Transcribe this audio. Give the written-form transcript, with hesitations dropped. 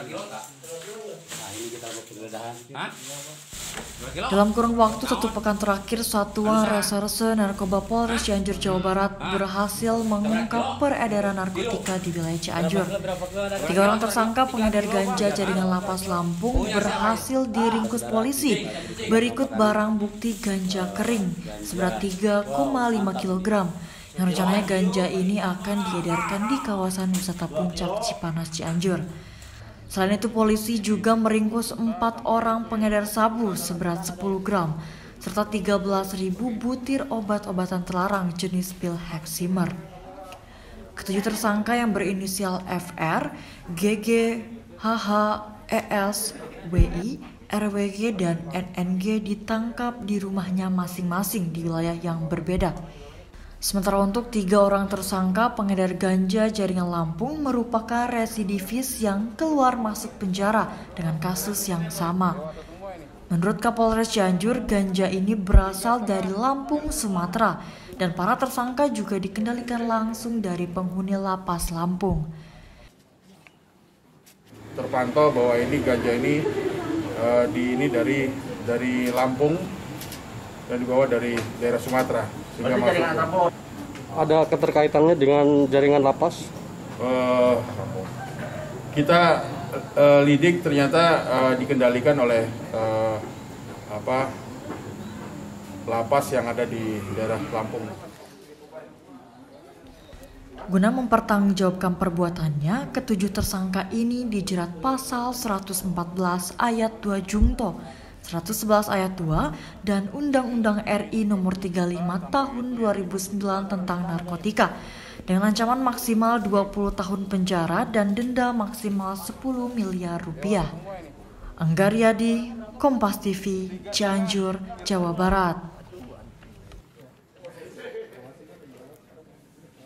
Dalam kurun waktu 1 pekan terakhir, Satuan Reserse Narkoba Polres Cianjur, Jawa Barat berhasil mengungkap peredaran narkotika di wilayah Cianjur. 3 orang tersangka pengedar ganja jaringan Lapas Lampung berhasil diringkus polisi berikut barang bukti ganja kering seberat 3,5 kg. Yang rencananya ganja ini akan diedarkan di kawasan wisata Puncak Cipanas, Cianjur. Selain itu, polisi juga meringkus 4 orang pengedar sabu seberat 10 gram serta 13.000 butir obat-obatan terlarang jenis pil Heximer. Ketujuh tersangka yang berinisial FR, GG, HH, ES, WI, RWG, dan NNG ditangkap di rumahnya masing-masing di wilayah yang berbeda. Sementara untuk 3 orang tersangka pengedar ganja jaringan Lampung merupakan residivis yang keluar masuk penjara dengan kasus yang sama. Menurut Kapolres Cianjur, ganja ini berasal dari Lampung, Sumatera, dan para tersangka juga dikendalikan langsung dari penghuni Lapas Lampung. Terpantau bahwa ini ganja ini dari Lampung dan dibawa dari daerah Sumatera. Ada keterkaitannya dengan jaringan lapas? Kita lidik ternyata dikendalikan oleh lapas yang ada di daerah Lampung. Guna mempertanggungjawabkan perbuatannya, ketujuh tersangka ini dijerat pasal 114 ayat 2 Jungto, 111 ayat 2 dan Undang-Undang RI Nomor 35 Tahun 2009 tentang narkotika dengan ancaman maksimal 20 tahun penjara dan denda maksimal 10 miliar rupiah. Anggar Yadi, Kompas TV, Cianjur, Jawa Barat.